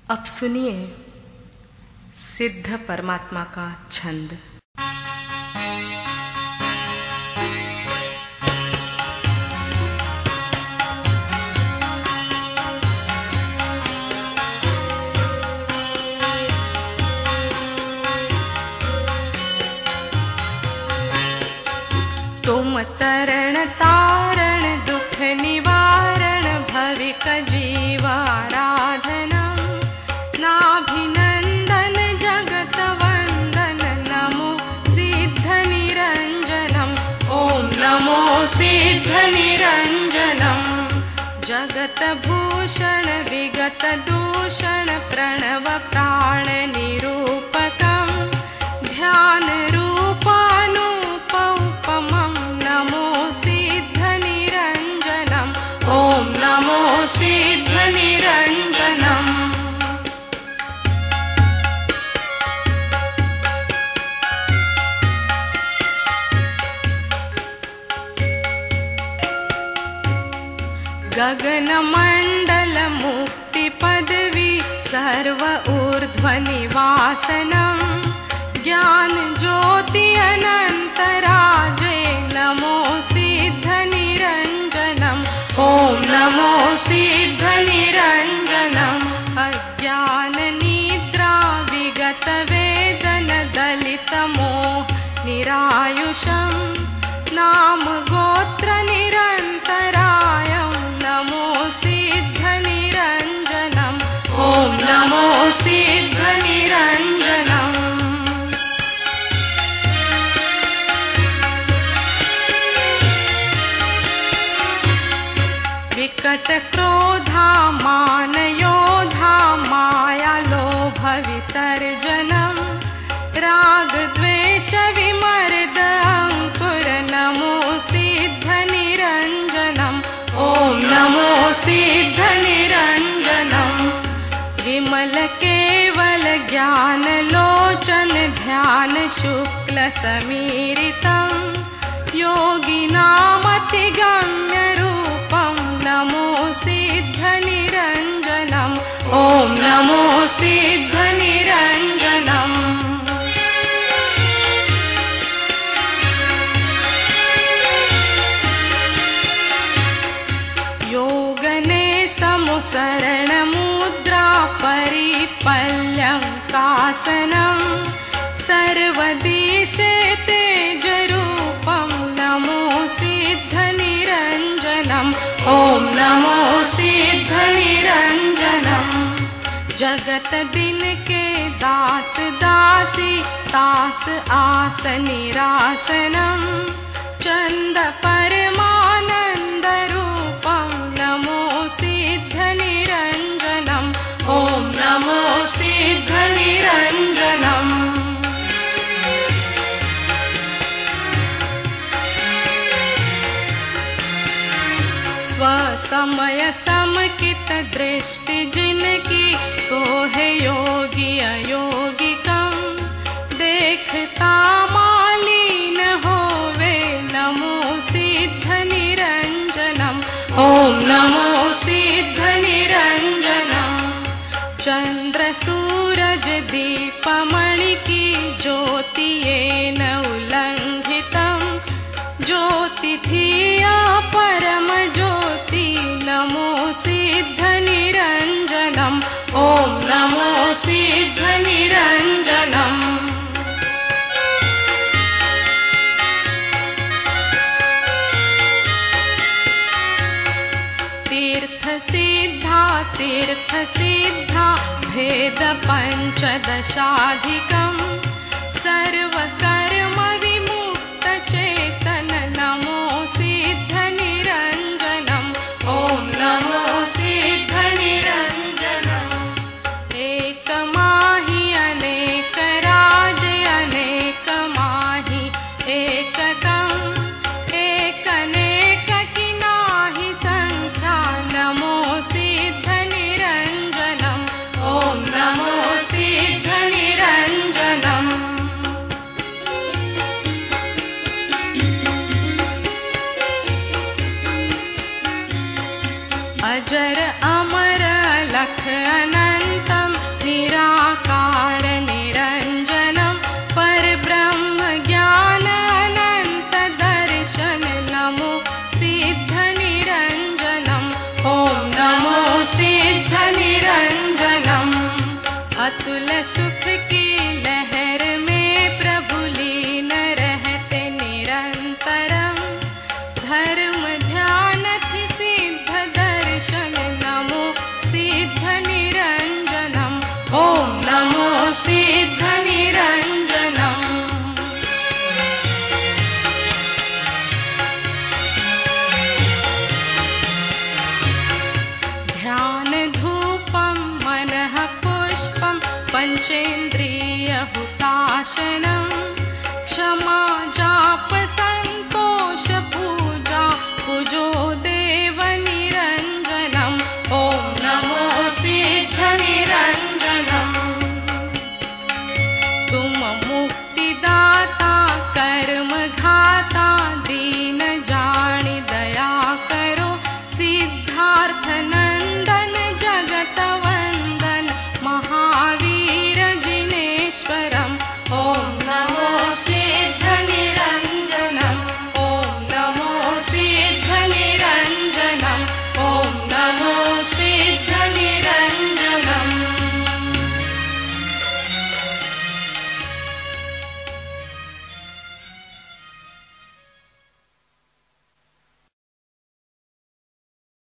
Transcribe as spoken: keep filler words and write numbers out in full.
अब सुनिए सिद्ध परमात्मा का छंद। तुम तरण तारण दुख निवारण भविक जीवाराधनम नाभिनंदन जगत वंदन नमो सिद्ध निरंजनम ओम नमो सिद्ध निरंजनम जगत भूषण विगत दूषण प्रणव प्राण निरूपकम ध्यान रूपानुप उपमम नमो सिद्ध निरंजनम ओम नमो सिद्ध निरंजनम गगन मंडल मुक्ति पदवी सर्व ऊर्ध्व निवासनम ज्ञान ज्योति अनंतराजे नमो सिद्ध निरंजनम ओम नमो सिद्ध निरंजनम अज्ञान निद्रा विगत वेदन दलित मोह निरायुषम नाम गोत्र निरंतरायम नमो सिद्ध निरंजनम ओम नमो सिद्ध निरंजनम विकट क्रोधा मान योधा माया लोभ विसर्जनम राग द्वेष विमर्द अंकुर नमो सिद्ध निरंजनम ओम नमो सिद्ध निरंजनम विमल केवल ज्ञान लोचन ध्यान शुक्ल समीरितम योगिनामति गम्य रूपम नमो सिद्ध निरंजनम ओम नमो सिद्ध निरंजनम योगने समुसरण मुद्रा परिपल्यं कासनम सर्वदिशे तेज रूपम नमो सिद्ध निरंजनम ओम नमो सिद्ध निरंजनम जगत दिन के दास दासी तास आस निरासनम चंद परमानंद रूपम नमो सिद्ध निरंजनम ओम नमो सिद्ध निरंजनम स्वसमय समकित दृष्टि जिनकी सोहे योगी अयोगिकम देखता मालीन होवे नमो सिद्ध निरंजनम ओम नमो सिद्ध निरंजनम चंद्र सूरज दीप मणि की ज्योति येन उल्लंघितम ज्योति धिया परम ज्योति नमो सिद्ध निरंजनम ओम नमो सिद्ध निरंजनम तीर्थ सिद्धा तीर्थ सिद्धा भेद पंचदशाधिकम सर्व कर्म विमुक्त चेतन नमो सिद्ध निरंजनम ओम नमो सिद्ध निरंजनम एक माहि अनेक राज अनेक माहि एकतम एक अनेक की नाहि संख्या नमो सिद्ध निरंजनम ओम नमो सिद्ध निरंजनम अजर अमर लख अनंतम अतुल सुख की लहर में प्रभु लीन रहते निरंतरम। धर्म ध्यान थि सिद्ध दर्शन नमो सिद्ध निरंजनम। ओम नमो सिद्ध निरंजनम। ध्यान धूपम मनः पुष्पम पंचेन्द्रिय हुताशनम। क्षमा जाप